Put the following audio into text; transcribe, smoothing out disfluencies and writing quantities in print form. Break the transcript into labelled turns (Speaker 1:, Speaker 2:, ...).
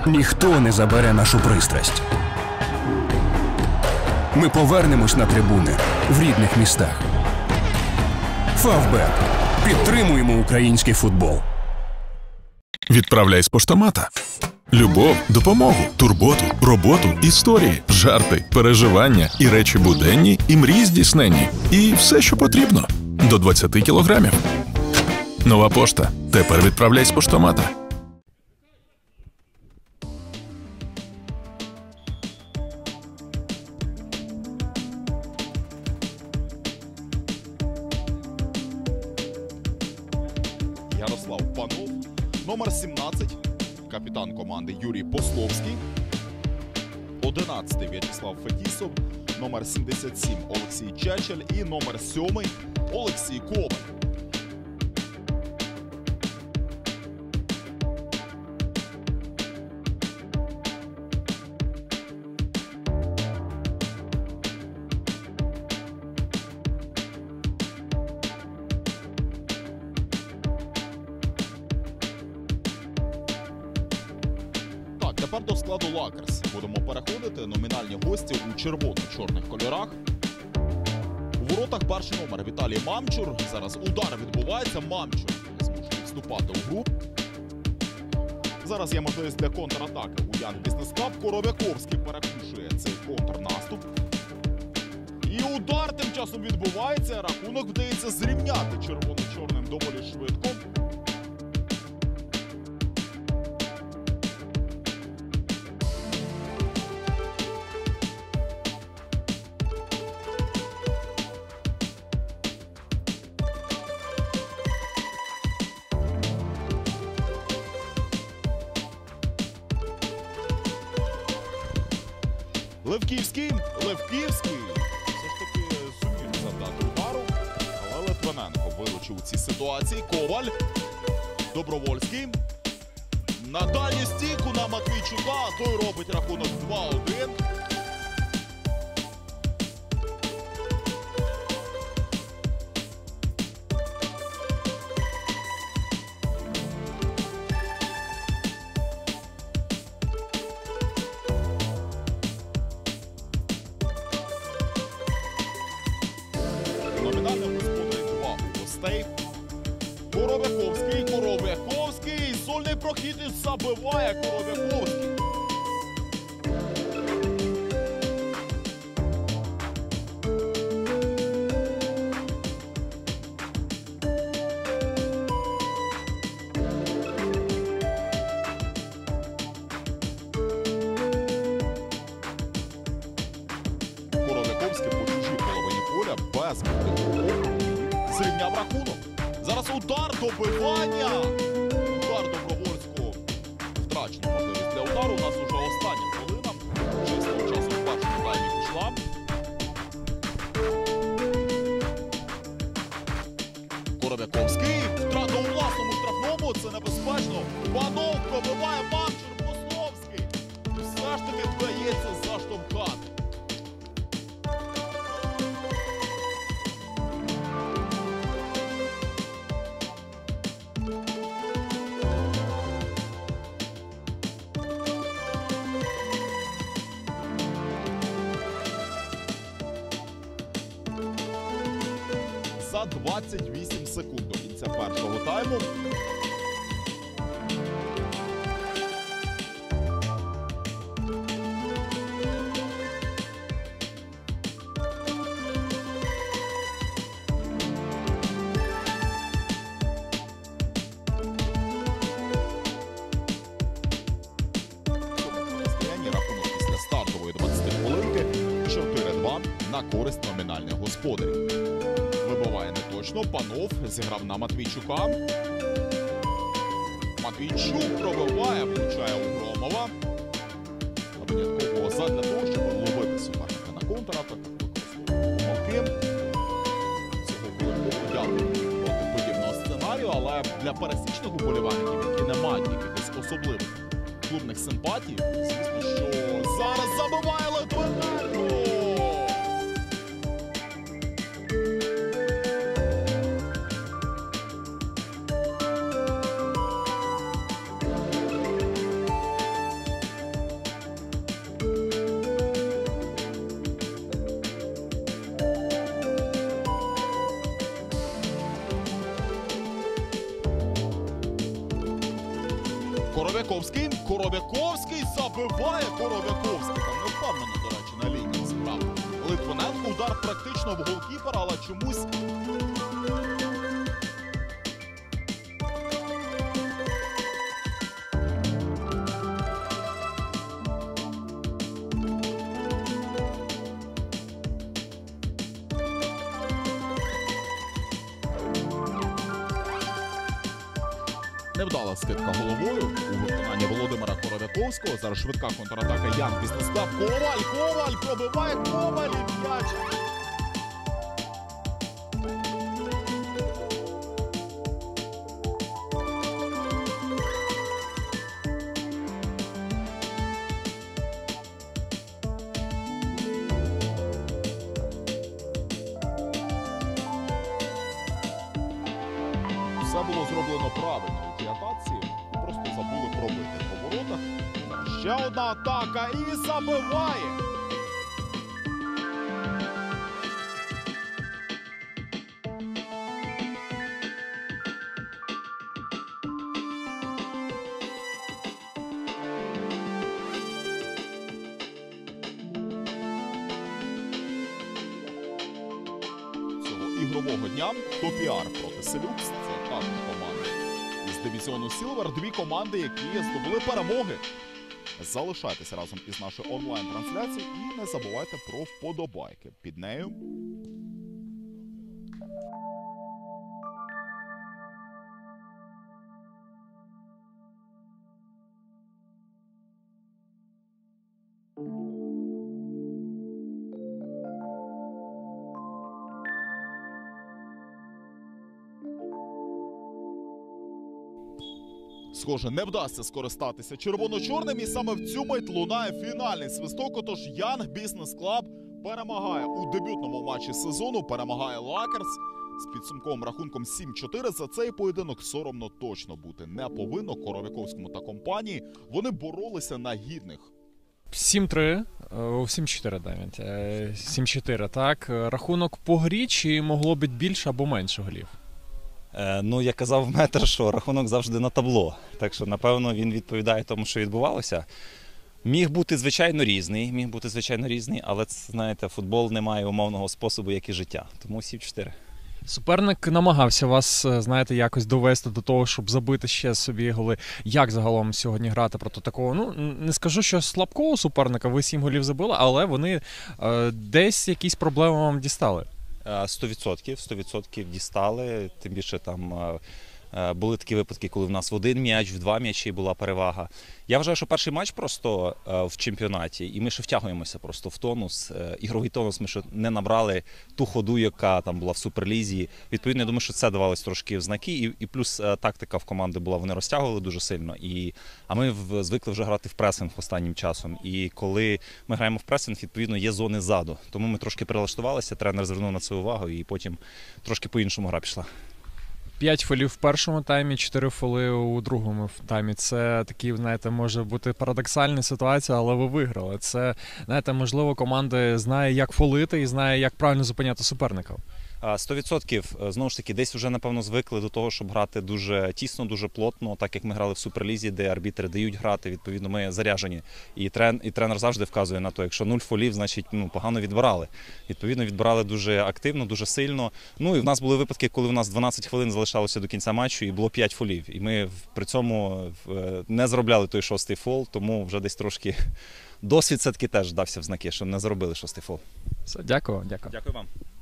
Speaker 1: Ніхто не забере нашу пристрасть. Ми повернемось на трибуни в рідних містах. Фавбет. Підтримуємо український футбол.
Speaker 2: Відправляй з поштомата. Любов, допомогу, турботу, роботу, історії, жарти, переживання і речі буденні, і мрії здійсненні. І все, що потрібно. До 20 кілограмів. Нова пошта. Тепер відправляй з поштомата.
Speaker 3: Ярослав Панов, номер 17, капітан команди Юрій Пословський, 11 В'ячеслав Фетісов, номер 77 Олексій Чечель і номер 7 Олексій Коваль. Тепер до складу Лакерс. Будемо переходити. Номінальні гості у червоно-чорних кольорах. У воротах перший номер Віталій Мамчур. Зараз удар відбувається. Мамчур змушений вступати у гру. Зараз є можливість для контратаки у Young Business Cup. Коробяковський перекушує цей контрнаступ. І удар тим часом відбувається. Рахунок вдається зрівняти червоно-чорним доволі швидко. Левківський. Все ж таки зумів завдати удару, але Литвиненко виручив у цій ситуації. Коваль. Добровольський. На дальню стійку на Матвійчука. Той робить рахунок 2-1. Номінальний господар 2 у гостей. Коробяковський. Сольний прохід і забиває Коробяковський. Коробяковський по чужій половині поля без мотиву. Зрівняв рахунок. Зараз удар, добивання. Удар Добровольського. Втрачена можливість для удару. У нас уже остання хвилина. Чистого часу в першому таймі пішла. Коробяковський. Втрата у власному штрафному. Це небезпечно. Панов пробиває. Мамчур. Пословський. Все ж таки вдається заштовхати. За 28 секунд до кінця першого тайму. Рахунок після стартової 20 хвилинки 4-2 на користь номінальних господарів. Вибиває неточно. Панов зіграв на Матвійчука. Матвійчук пробиває, влучає у Громова. Винятково задля того, щоб ловити суперника на контратаку, використовувати помилки. Цього великого подяку проти подібного сценарію, але для пересічних уболівальників, які не мають якихось особливих клубних симпатій, звісно, що зараз забиває Литвиненко! Коров'яковський. Коров'яковський забиває Коров'яковський. Там не впевнено, до речі, на лінії справ. Литвиненко, удар практично в голкіпера, але чомусь... Невдала скидка головою у виконанні Володимира Коров'яковського. Зараз швидка контратака Ян Бізнес-Клаб. Коваль пробиває Коваль і м'яч. Все було зроблено правильно у тій атаці. Просто забули пробити по воротах. Ще одна атака і забиває. Цього ігрового дня Топіар проти Селюкс. Це також команда із дивізіону Сілвер. Дві команди, які здобули перемоги. Залишайтеся разом із нашою онлайн-трансляцією і не забувайте про вподобайки під нею. Схоже, не вдасться скористатися червоно-чорним, і саме в цю мить лунає фінальний свисток. Отож Янг Бізнес-Клаб перемагає у дебютному матчі сезону, перемагає Лакерс з підсумковим рахунком 7-4. За цей поєдинок соромно точно бути не повинно Коров'яковському та компанії. Вони боролися на гідних.
Speaker 4: 7-3, 7-4 навіть. 7-4, так. Рахунок по грі, чи могло бути більше або менше голів?
Speaker 5: Ну, як казав Метр, що рахунок завжди на табло. Так що, напевно, він відповідає тому, що відбувалося. Міг бути, звичайно, різний, але, знаєте, футбол не має умовного способу, як і життя. Тому 7-4.
Speaker 4: Суперник намагався вас, знаєте, якось довести до того, щоб забити ще собі голи. Як загалом сьогодні грати проти такого? Ну, не скажу, що слабкого суперника, ви 7 голів забили, але вони десь якісь проблеми вам дістали.
Speaker 5: 100% дістали, тим більше там були такі випадки, коли в нас в один м'яч, в два м'ячі була перевага. Я вважаю, що перший матч просто в чемпіонаті, і ми ще втягуємося просто в тонус. Ігровий тонус ми ще не набрали ту ходу, яка там була в Суперлізі. Відповідно, я думаю, що це давалось трошки в знаки, і плюс тактика в команди була, вони розтягували дуже сильно. А ми звикли вже грати в пресинг останнім часом. І коли ми граємо в пресинг, відповідно, є зони ззаду. Тому ми трошки прилаштувалися, тренер звернув на це увагу, і потім трошки по-іншому гра пішла.
Speaker 4: 5 фолів в першому таймі, 4 фоли у другому таймі. Це такі, знаєте, може бути парадоксальна ситуація, але ви виграли. Це, знаєте, можливо, команда знає, як фолити і знає, як правильно зупиняти суперника.
Speaker 5: 100%. Знову ж таки, десь вже, напевно, звикли до того, щоб грати дуже тісно, дуже плотно, так як ми грали в Суперлізі, де арбітри дають грати, відповідно, ми заряжені. І тренер завжди вказує на те, якщо 0 фолів, значить, погано відбирали. Відповідно, відбирали дуже активно, дуже сильно. Ну, і в нас були випадки, коли в нас 12 хвилин залишалося до кінця матчу і було 5 фолів. І ми при цьому не заробляли той 6-й фол, тому вже десь трошки досвід все-таки теж дався в знаки, що не заробили 6-й фол.
Speaker 4: Все, дякую.
Speaker 5: Дякую вам.